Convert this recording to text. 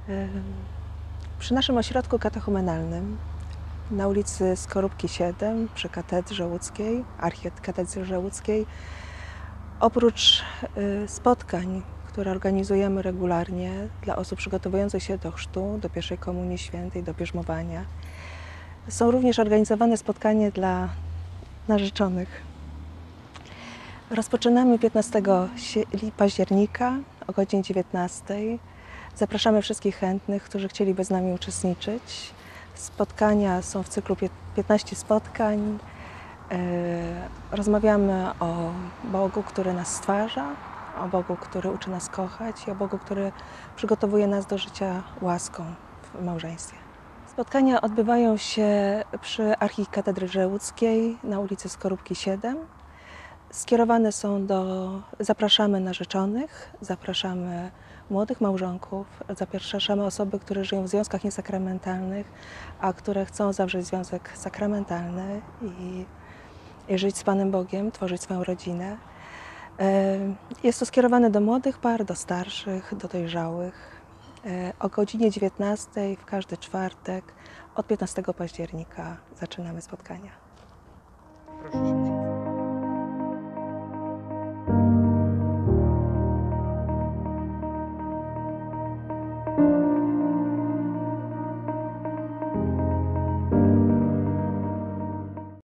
Przy naszym ośrodku katechumenalnym na ulicy Skorupki 7 przy Katedrze Łódzkiej, Archikatedrze Łódzkiej, oprócz spotkań, które organizujemy regularnie dla osób przygotowujących się do chrztu, do pierwszej komunii świętej, do bierzmowania, są również organizowane spotkania dla narzeczonych. Rozpoczynamy 15 października o godzinie 19. Zapraszamy wszystkich chętnych, którzy chcieliby z nami uczestniczyć. Spotkania są w cyklu 15 spotkań. Rozmawiamy o Bogu, który nas stwarza, o Bogu, który uczy nas kochać i o Bogu, który przygotowuje nas do życia łaską w małżeństwie. Spotkania odbywają się przy Archikatedrze Łódzkiej na ulicy Skorupki 7. Skierowane są zapraszamy narzeczonych, zapraszamy młodych małżonków, zapraszamy osoby, które żyją w związkach niesakramentalnych, a które chcą zawrzeć związek sakramentalny i żyć z Panem Bogiem, tworzyć swoją rodzinę. Jest to skierowane do młodych par, do starszych, do dojrzałych. O godzinie 19 w każdy czwartek od 15 października zaczynamy spotkania. Proszę.